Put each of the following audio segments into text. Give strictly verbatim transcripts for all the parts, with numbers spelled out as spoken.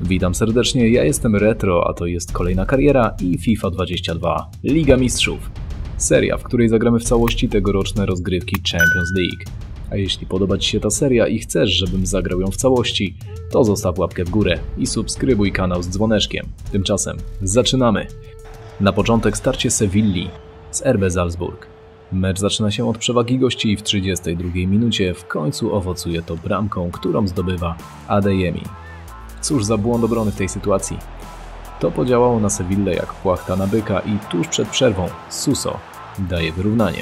Witam serdecznie, ja jestem Retro, a to jest kolejna kariera i FIFA dwadzieścia dwa Liga Mistrzów. Seria, w której zagramy w całości tegoroczne rozgrywki Champions League. A jeśli podoba Ci się ta seria i chcesz, żebym zagrał ją w całości, to zostaw łapkę w górę i subskrybuj kanał z dzwoneczkiem. Tymczasem zaczynamy! Na początek starcie Sewilli z R B Salzburg. Mecz zaczyna się od przewagi gości i w trzydziestej drugiej minucie w końcu owocuje to bramką, którą zdobywa Adeyemi. Cóż za błąd obrony w tej sytuacji. To podziałało na Sewillę jak płachta na byka i tuż przed przerwą Suso daje wyrównanie.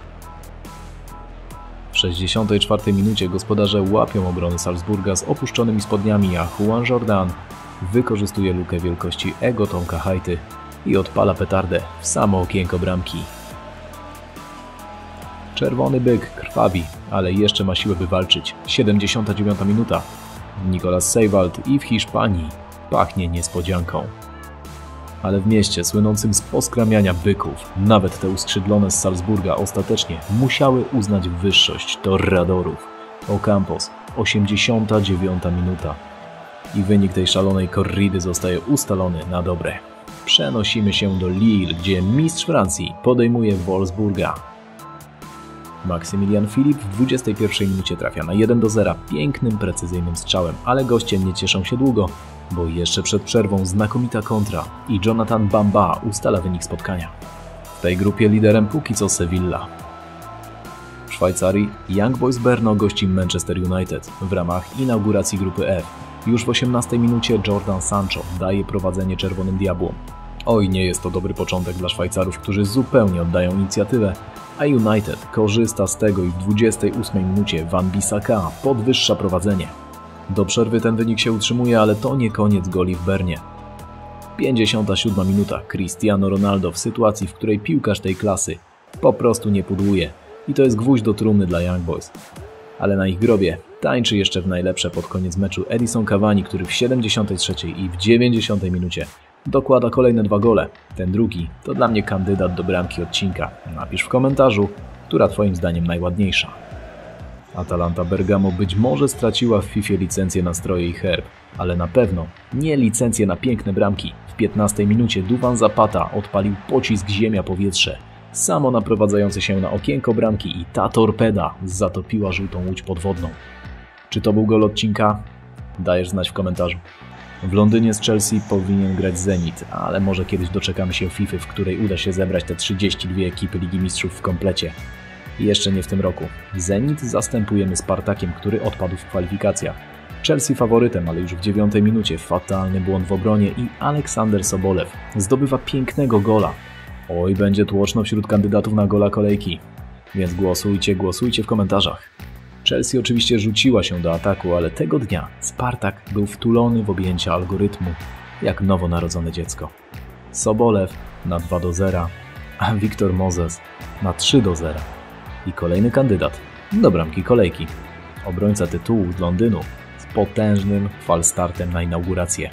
W sześćdziesiątej czwartej minucie gospodarze łapią obrony Salzburga z opuszczonymi spodniami, a Juan Jordan wykorzystuje lukę wielkości ego Tomka Hajty i odpala petardę w samo okienko bramki. Czerwony byk krwawi, ale jeszcze ma siłę by walczyć. siedemdziesiąta dziewiąta minuta. Nicolas Seiwald i w Hiszpanii pachnie niespodzianką. Ale w mieście słynącym z poskramiania byków, nawet te uskrzydlone z Salzburga ostatecznie musiały uznać wyższość Torradorów. Ocampos, osiemdziesiąta dziewiąta minuta. I wynik tej szalonej korridy zostaje ustalony na dobre. Przenosimy się do Lille, gdzie mistrz Francji podejmuje Wolfsburga. Maksymilian Filip w dwudziestej pierwszej minucie trafia na jeden do zera pięknym, precyzyjnym strzałem, ale goście nie cieszą się długo, bo jeszcze przed przerwą znakomita kontra i Jonathan Bamba ustala wynik spotkania. W tej grupie liderem póki co Sevilla. W Szwajcarii Young Boys Brno gości Manchester United w ramach inauguracji grupy F. Już w osiemnastej minucie Jordan Sancho daje prowadzenie Czerwonym Diabłom. Oj, nie jest to dobry początek dla Szwajcarów, którzy zupełnie oddają inicjatywę, a United korzysta z tego i w dwudziestej ósmej minucie Wan-Bissaka podwyższa prowadzenie. Do przerwy ten wynik się utrzymuje, ale to nie koniec goli w Bernie. pięćdziesiąta siódma minuta. Cristiano Ronaldo w sytuacji, w której piłkarz tej klasy po prostu nie pudłuje. I to jest gwóźdź do trumny dla Young Boys. Ale na ich grobie tańczy jeszcze w najlepsze pod koniec meczu Edinson Cavani, który w siedemdziesiątej trzeciej i w dziewięćdziesiątej minucie dokłada kolejne dwa gole. Ten drugi to dla mnie kandydat do bramki odcinka. Napisz w komentarzu, która Twoim zdaniem najładniejsza. Atalanta Bergamo być może straciła w FIFA licencję na stroje i herb, ale na pewno nie licencję na piękne bramki. W piętnastej minucie Duvan Zapata odpalił pocisk ziemia-powietrze, samo naprowadzający się na okienko bramki i ta torpeda zatopiła żółtą łódź podwodną. Czy to był gol odcinka? Dajesz znać w komentarzu. W Londynie z Chelsea powinien grać Zenit, ale może kiedyś doczekamy się FIFA, w której uda się zebrać te trzydzieści dwie ekipy Ligi Mistrzów w komplecie. Jeszcze nie w tym roku. Zenit zastępujemy Spartakiem, który odpadł w kwalifikacjach. Chelsea faworytem, ale już w dziewiątej minucie fatalny błąd w obronie i Aleksander Sobolew zdobywa pięknego gola. Oj, będzie tłoczno wśród kandydatów na gola kolejki. Więc głosujcie, głosujcie w komentarzach. Chelsea oczywiście rzuciła się do ataku, ale tego dnia Spartak był wtulony w objęcia algorytmu, jak nowonarodzone dziecko. Sobolew na dwa do zera, a Victor Moses na trzy do zera. I kolejny kandydat do bramki kolejki. Obrońca tytułu z Londynu z potężnym falstartem na inaugurację.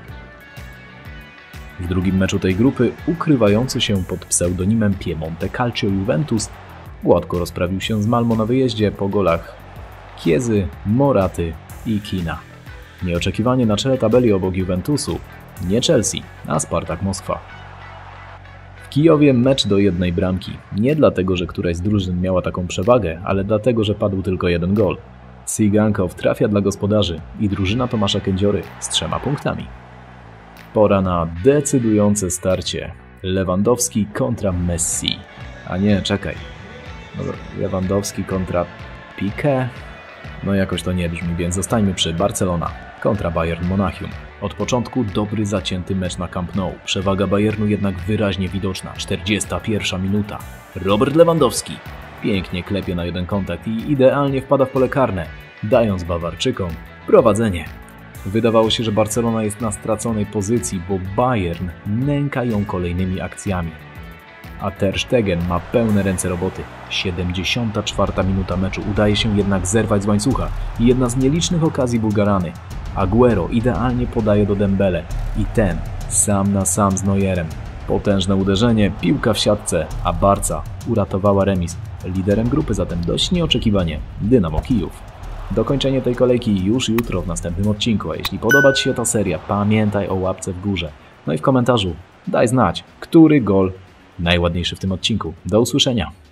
W drugim meczu tej grupy, ukrywający się pod pseudonimem Piemonte Calcio Juventus, gładko rozprawił się z Malmo na wyjeździe po golach Kiezy, Moraty i Kina. Nieoczekiwanie na czele tabeli obok Juventusu nie Chelsea, a Spartak Moskwa. W Kijowie mecz do jednej bramki. Nie dlatego, że któraś z drużyn miała taką przewagę, ale dlatego, że padł tylko jeden gol. Cygankow trafia dla gospodarzy i drużyna Tomasza Kędziory z trzema punktami. Pora na decydujące starcie. Lewandowski kontra Messi. A nie, czekaj. Lewandowski kontra Piqué? No jakoś to nie brzmi, więc zostańmy przy Barcelona kontra Bayern Monachium. Od początku dobry, zacięty mecz na Camp Nou. Przewaga Bayernu jednak wyraźnie widoczna. czterdziesta pierwsza minuta. Robert Lewandowski pięknie klepie na jeden kontakt i idealnie wpada w pole karne, dając Bawarczykom prowadzenie. Wydawało się, że Barcelona jest na straconej pozycji, bo Bayern nęka ją kolejnymi akcjami. A Ter Stegen ma pełne ręce roboty. siedemdziesiąta czwarta minuta meczu udaje się jednak zerwać z łańcucha i jedna z nielicznych okazji Bułgarany. Agüero idealnie podaje do Dembele i ten sam na sam z Neuerem. Potężne uderzenie, piłka w siatce, a Barca uratowała remis. Liderem grupy zatem dość nieoczekiwanie Dynamo Kijów. Dokończenie tej kolejki już jutro w następnym odcinku, a jeśli podoba Ci się ta seria, pamiętaj o łapce w górze. No i w komentarzu daj znać, który gol najładniejszy w tym odcinku. Do usłyszenia.